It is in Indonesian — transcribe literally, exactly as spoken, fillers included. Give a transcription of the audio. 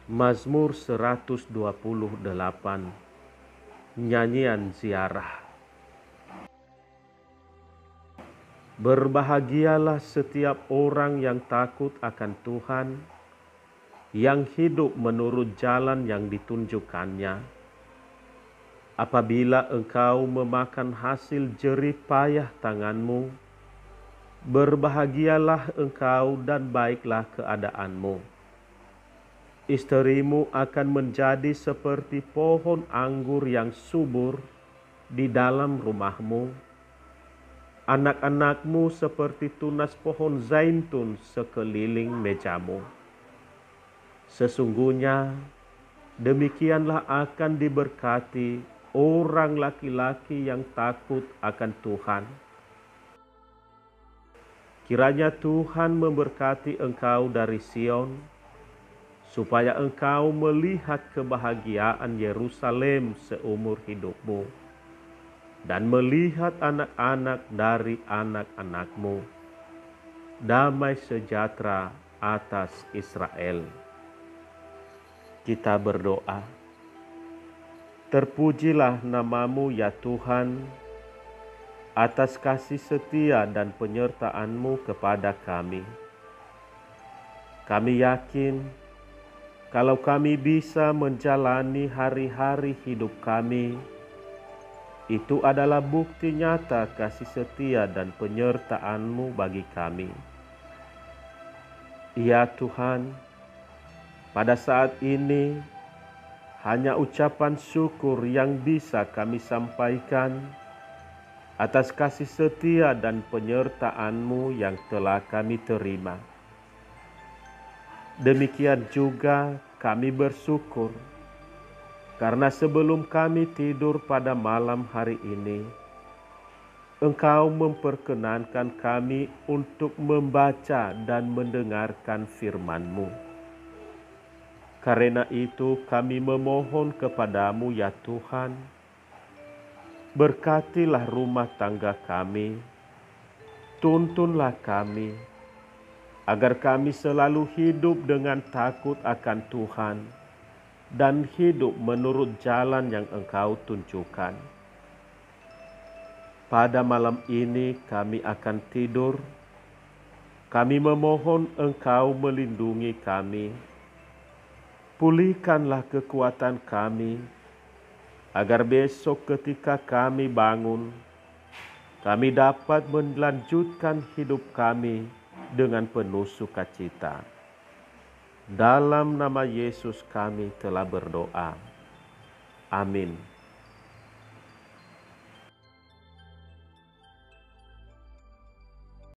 Mazmur seratus dua puluh delapan. Nyanyian ziarah. Berbahagialah setiap orang yang takut akan Tuhan, yang hidup menurut jalan yang ditunjukkannya. Apabila engkau memakan hasil jerih payah tanganmu, berbahagialah engkau dan baiklah keadaanmu. Istrimu akan menjadi seperti pohon anggur yang subur di dalam rumahmu. Anak-anakmu seperti tunas pohon zaitun sekeliling mejamu. Sesungguhnya demikianlah akan diberkati orang laki-laki yang takut akan Tuhan. Kiranya Tuhan memberkati engkau dari Sion, supaya engkau melihat kebahagiaan Yerusalem seumur hidupmu, dan melihat anak-anak dari anak-anakmu. Damai sejahtera atas Israel. Kita berdoa. Terpujilah namamu ya Tuhan, atas kasih setia dan penyertaan-Mu kepada kami. Kami yakin kalau kami bisa menjalani hari-hari hidup kami, itu adalah bukti nyata kasih setia dan penyertaan-Mu bagi kami. Ya Tuhan, pada saat ini hanya ucapan syukur yang bisa kami sampaikan atas kasih setia dan penyertaan-Mu yang telah kami terima. Demikian juga kami bersyukur karena sebelum kami tidur pada malam hari ini, Engkau memperkenankan kami untuk membaca dan mendengarkan firman-Mu. Karena itu kami memohon kepadamu ya Tuhan, berkatilah rumah tangga kami, tuntunlah kami, agar kami selalu hidup dengan takut akan Tuhan dan hidup menurut jalan yang Engkau tunjukkan. Pada malam ini kami akan tidur, kami memohon Engkau melindungi kami. Pulihkanlah kekuatan kami, agar besok ketika kami bangun, kami dapat melanjutkan hidup kami dengan penuh sukacita. Dalam nama Yesus kami telah berdoa. Amin.